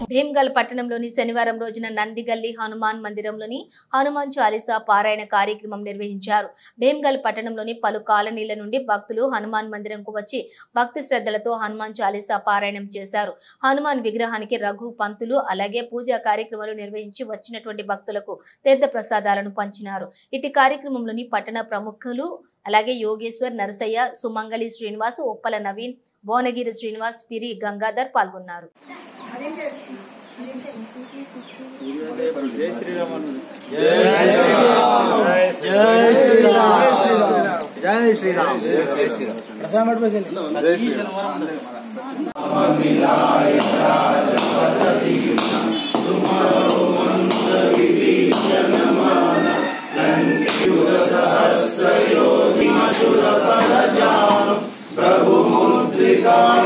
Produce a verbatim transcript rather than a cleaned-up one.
భీమ్గల్ పట్టణంలోని శనివారం రోజున నందిగల్లి హనుమాన్ మందిరంలోని హనుమాన్ చాలీసా పారాయణ కార్యక్రమం నిర్వహించారు. భీమ్గల్ పట్టణంలోని పలు కాలనీల నుండి భక్తులు హనుమాన్ మందిరంకు వచ్చి భక్తి శ్రద్ధలతో హనుమాన్ చాలీసా పారాయణం చేశారు. హనుమాన్ విగ్రహానికి రఘు పంతులు అలాగే పూజా కార్యక్రమాలు నిర్వహించి వచ్చినటువంటి భక్తులకు తీర్థ ప్రసాదాలను పంచినారు. ఇటు కార్యక్రమంలోని పట్టణ ప్రముఖులు అలాగే యోగేశ్వర్, నరసయ్య, సుమంగళి శ్రీనివాస్, ఉప్పల నవీన్, భువనగిరి శ్రీనివాస్, పిరి గంగాధర్ పాల్గొన్నారు. प्रभु मुद्रिका